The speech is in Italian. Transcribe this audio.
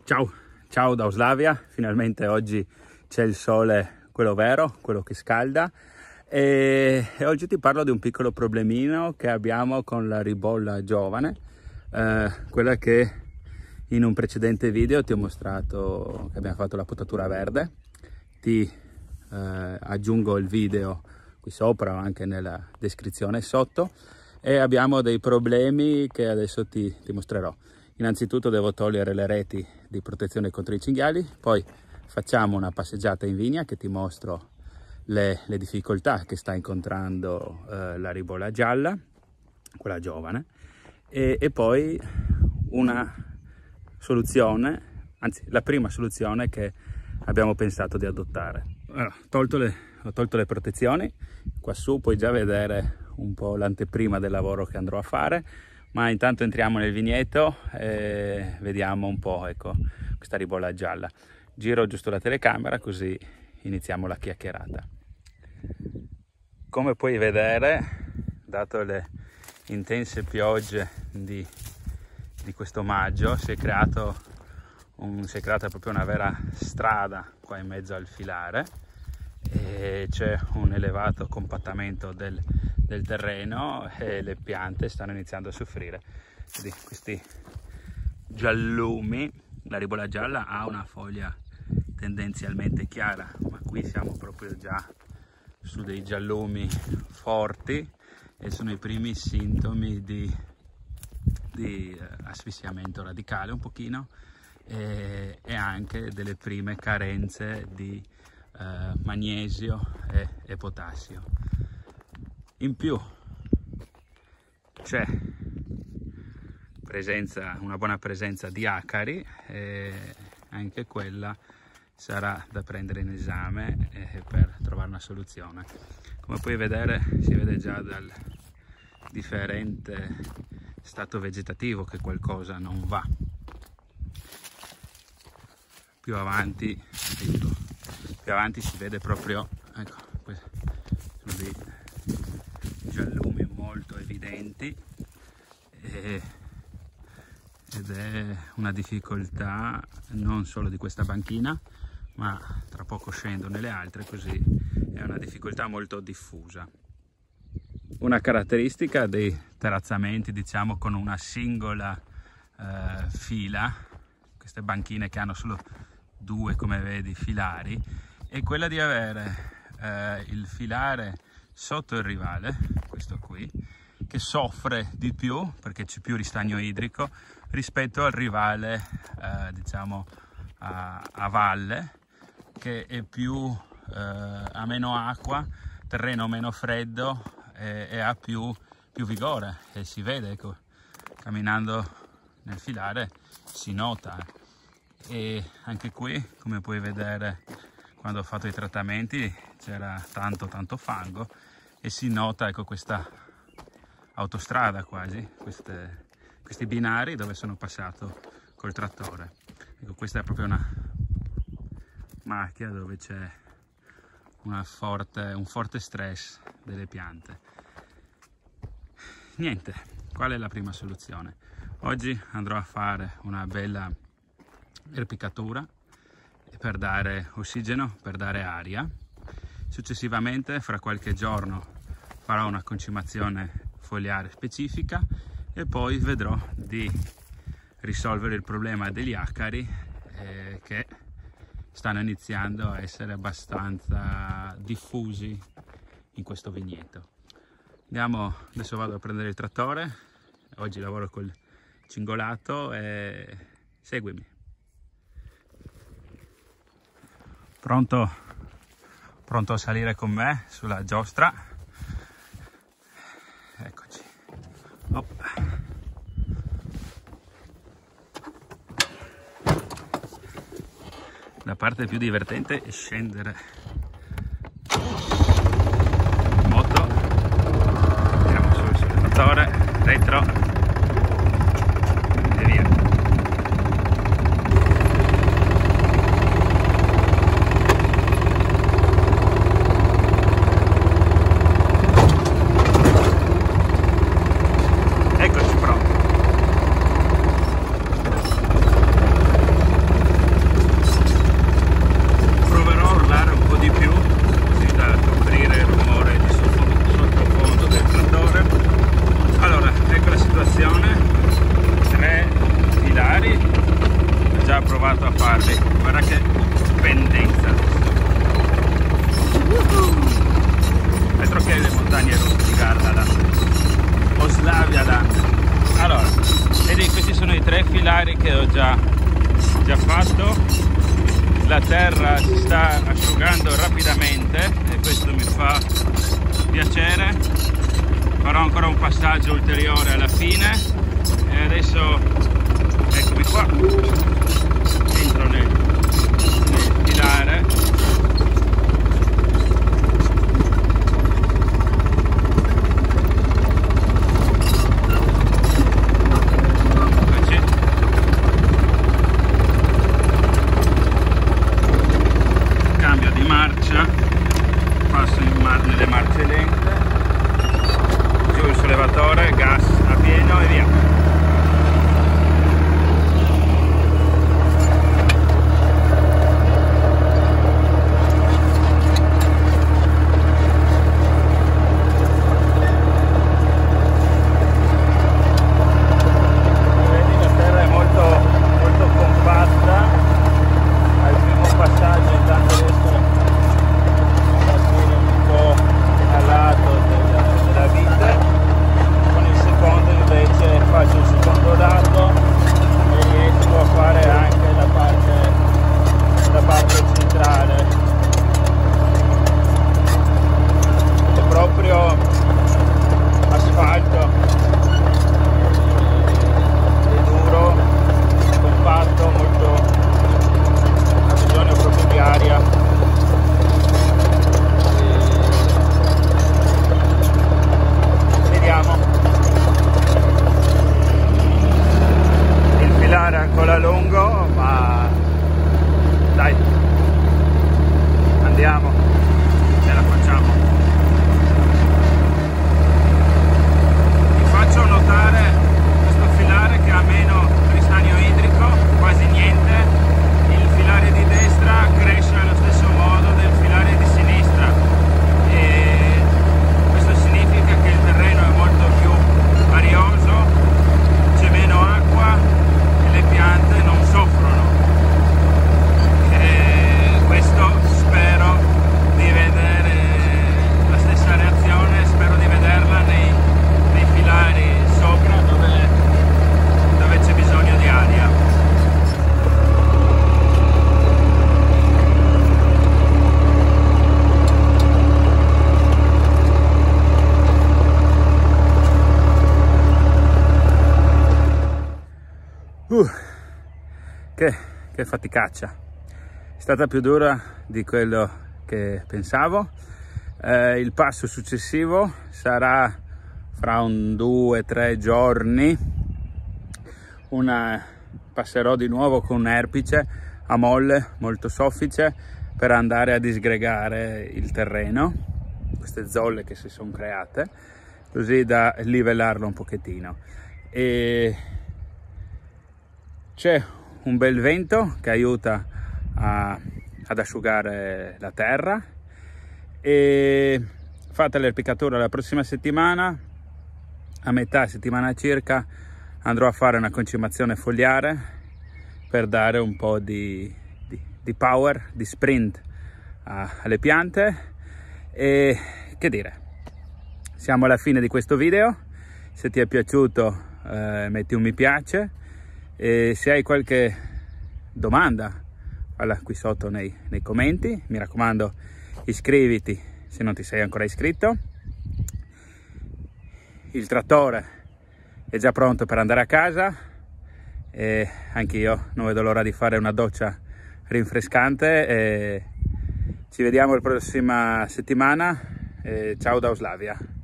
Ciao, ciao da Oslavia, finalmente oggi c'è il sole, quello vero, quello che scalda e oggi ti parlo di un piccolo problemino che abbiamo con la ribolla giovane, quella che in un precedente video ti ho mostrato che abbiamo fatto la potatura verde. Ti aggiungo il video qui sopra o anche nella descrizione sotto e abbiamo dei problemi che adesso ti mostrerò. Innanzitutto devo togliere le reti di protezione contro i cinghiali, poi facciamo una passeggiata in vigna che ti mostro le difficoltà che sta incontrando la ribolla gialla, quella giovane, e poi una soluzione, anzi la prima soluzione che abbiamo pensato di adottare. Allora, ho tolto le protezioni, qua su puoi già vedere un po' l'anteprima del lavoro che andrò a fare. Ma intanto entriamo nel vigneto e vediamo un po', ecco, questa ribolla gialla. Giro giusto la telecamera così iniziamo la chiacchierata. Come puoi vedere, dato le intense piogge di questo maggio, si è creata proprio una vera strada qua in mezzo al filare e c'è un elevato compattamento del terreno e le piante stanno iniziando a soffrire di questi giallumi. La ribolla gialla ha una foglia tendenzialmente chiara, ma qui siamo proprio già su dei giallumi forti e sono i primi sintomi di asfissiamento radicale un pochino e anche delle prime carenze di magnesio e potassio. In più c'è una buona presenza di acari e anche quella sarà da prendere in esame per trovare una soluzione. Come puoi vedere, si vede già dal differente stato vegetativo che qualcosa non va. Più avanti si vede proprio, ecco, sono dei giallumi molto evidenti ed è una difficoltà non solo di questa banchina, ma tra poco scendo nelle altre, così è una difficoltà molto diffusa. Una caratteristica dei terrazzamenti, diciamo, con una singola fila, queste banchine che hanno solo due, come vedi, filari, è quella di avere il filare sotto il rivale, questo qui, che soffre di più perché c'è più ristagno idrico rispetto al rivale diciamo a valle, che è ha meno acqua, terreno meno freddo e ha più vigore, e si vede, ecco, camminando nel filare si nota. E anche qui, come puoi vedere, quando ho fatto i trattamenti c'era tanto fango e si nota, ecco, questa autostrada quasi, questi binari dove sono passato col trattore. Ecco, questa è proprio una macchia dove c'è un forte stress delle piante. Niente, qual è la prima soluzione? Oggi andrò a fare una bella erpicatura per dare ossigeno, per dare aria. Successivamente, fra qualche giorno, farò una concimazione foliare specifica e poi vedrò di risolvere il problema degli acari che stanno iniziando a essere abbastanza diffusi in questo vigneto. Adesso vado a prendere il trattore, oggi lavoro col cingolato e seguimi. Pronto a salire con me sulla giostra? Eccoci. La parte più divertente è scendere in moto. Andiamo sul trattore, retro e via. Eccoci pronti. che pendenza. Altro che le montagne russe, guarda là. Oslavia là. Allora, vedi, questi sono i 3 filari che ho già fatto. La terra si sta asciugando rapidamente e questo mi fa piacere. Farò ancora un passaggio ulteriore alla fine e adesso eccomi qua, entro nel filare. Cambio di marcia, passo nelle marce lente, giù il sollevatore, gas a pieno e via. Lungo, ma dai, andiamo, ce la facciamo. Vi faccio notare questo filare che ha meno ristagno idrico, quasi niente. Il filare di destra cresce allo stesso modo del filare di sinistra e questo significa che il terreno è molto più arioso, c'è meno acqua, le piante non soffrono e questo spero di vedere la stessa reazione, spero di vederla nei filari sopra dove c'è bisogno di aria. Che faticaccia, è stata più dura di quello che pensavo. Il passo successivo sarà fra un 2-3 giorni. Passerò di nuovo con un erpice a molle molto soffice per andare a disgregare il terreno, queste zolle che si sono create, così da livellarlo un pochettino. E c'è un bel vento che aiuta ad asciugare la terra e fatta l'erpicatura la prossima settimana, a metà settimana circa, andrò a fare una concimazione foliare per dare un po' di power, di sprint alle piante. E che dire, siamo alla fine di questo video. Se ti è piaciuto metti un mi piace. E se hai qualche domanda, falla qui sotto nei commenti. Mi raccomando, iscriviti se non ti sei ancora iscritto. Il trattore è già pronto per andare a casa e anche io non vedo l'ora di fare una doccia rinfrescante. E ci vediamo la prossima settimana. Ciao da Oslavia.